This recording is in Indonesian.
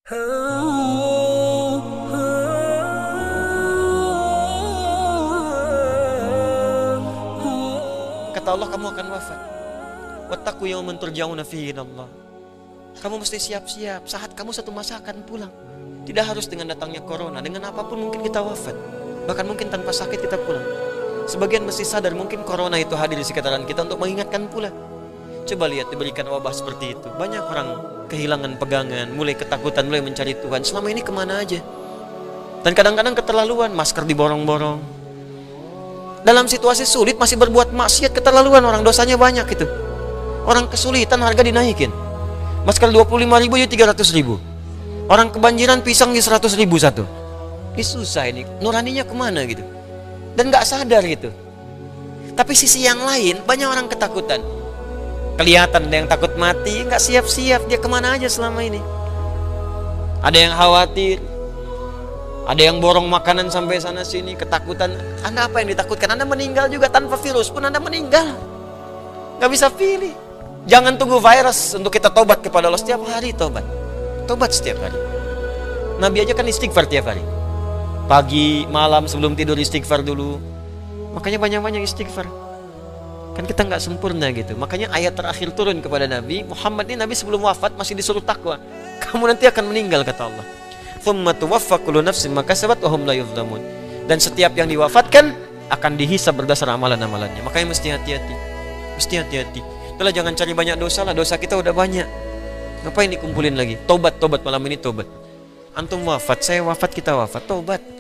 Kata Allah, kamu akan wafat. Wattaqu yawman turja'una fihi ilallah. Kamu mesti siap-siap, saat kamu satu masa akan pulang. Tidak harus dengan datangnya corona, dengan apapun mungkin kita wafat. Bahkan mungkin tanpa sakit kita pulang. Sebagian mesti sadar mungkin corona itu hadir di sekitaran kita untuk mengingatkan pula. Coba lihat, diberikan wabah seperti itu, banyak orang kehilangan pegangan, mulai ketakutan, mulai mencari Tuhan. Selama ini kemana aja? Dan kadang-kadang keterlaluan, masker diborong-borong. Dalam situasi sulit masih berbuat maksiat, keterlaluan orang, dosanya banyak itu. Orang kesulitan harga dinaikin. Masker 25.000 jadi 300.000. Orang kebanjiran pisang di 100.000 satu. Ini susah ini, nuraninya kemana gitu. Dan gak sadar gitu. Tapi sisi yang lain, banyak orang ketakutan. Kelihatan ada yang takut mati, gak siap-siap, dia kemana aja selama ini. Ada yang khawatir, ada yang borong makanan sampai sana sini, ketakutan. Anda apa yang ditakutkan? Anda meninggal juga tanpa virus pun Anda meninggal. Gak bisa pilih. Jangan tunggu virus untuk kita tobat kepada Allah. Setiap hari tobat. Tobat setiap hari. Nabi aja kan istighfar tiap hari. Pagi, malam, sebelum tidur istighfar dulu. Makanya banyak-banyak istighfar. Kan kita nggak sempurna gitu. Makanya ayat terakhir turun kepada Nabi Muhammad ini, Nabi sebelum wafat masih disuruh takwa. Kamu nanti akan meninggal, kata Allah. Thumma tuwaffa kullu nafsin ma kasabat wa hum la yuzlamun. Dan setiap yang diwafatkan akan dihisab berdasar amalan-amalannya. Makanya mesti hati-hati. Mesti hati-hati. Itulah, jangan cari banyak dosa lah. Dosa kita udah banyak. Ngapain dikumpulin lagi? Tobat malam ini, tobat. Antum wafat, saya wafat, kita wafat, tobat.